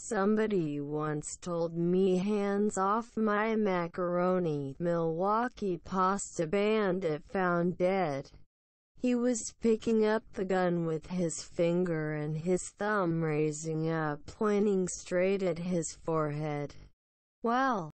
Somebody once told me hands off my macaroni. Milwaukee pasta bandit found dead. He was picking up the gun with his finger and his thumb raising up, pointing straight at his forehead. Well,